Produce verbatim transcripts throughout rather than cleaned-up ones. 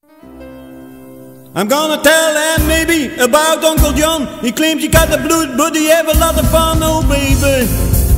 I'm gonna tell them maybe about Uncle John. He claims he got the blood, but he have a lot of fun. Oh baby,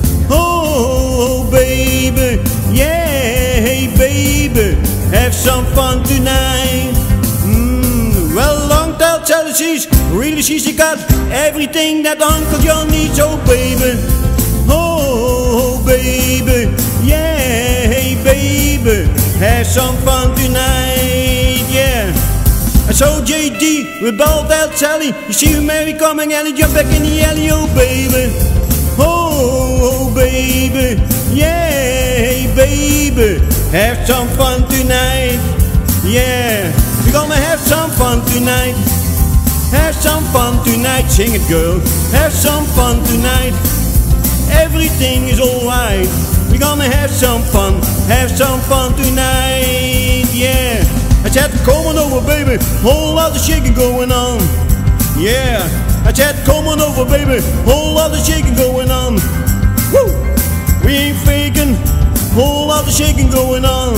oh, oh baby, yeah, hey baby, have some fun tonight. Mm, well, long tell Sally she's really she's got everything that Uncle John needs. Oh baby, oh, oh baby, yeah, hey baby, have some fun tonight, yeah. I saw J D with bald out Sally. You see Mary coming and he jump back in the alley. Oh baby, oh, oh baby, yeah, hey baby, have some fun tonight, yeah. We're gonna have some fun tonight, have some fun tonight. Sing it girl, have some fun tonight. Everything is alright. We're gonna have some fun, have some fun tonight, yeah. I said, come on over, baby, whole lot of shaking going on. Yeah, I said, come on over, baby, whole lot of shaking going on. Woo! We ain't faking, whole lot of shaking going on.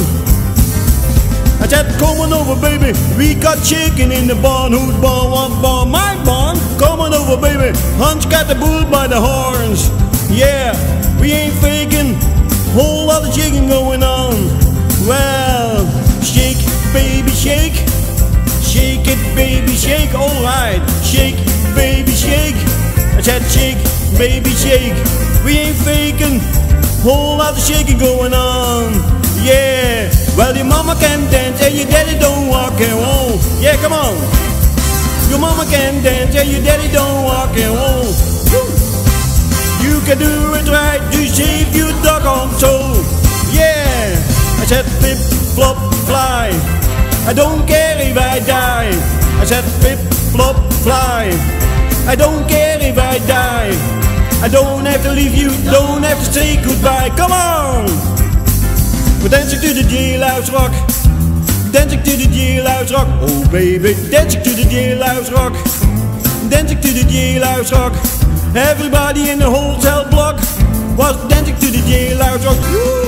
I said, come on over, baby, we got chicken in the barn. Whose barn, what barn? My barn. Come on over, baby, Hunt's got the bull by the horns. Yeah, we ain't faking, whole lot of shaking going on. Well, shake, baby, shake, shake it, baby, shake, alright, shake, baby, shake. I said shake, baby, shake. We ain't faking, whole lot of shaking going on, yeah. Well, your mama can dance and your daddy don't walk and roll. Yeah, come on. Your mama can dance and your daddy don't walk and roll. Woo. You can do it right to save your doggone soul, yeah. I said flip, flop, fly. I don't care if I die. I said flip, flop, fly. I don't care if I die. I don't have to leave you, don't have to say goodbye. Come on! We're dancing to the jailhouse rock. Dancing to the jailhouse rock. Oh baby, dancing to the jailhouse rock. Dancing to the jailhouse rock. Everybody in the whole cell block was dancing to the jailhouse rock. Woo!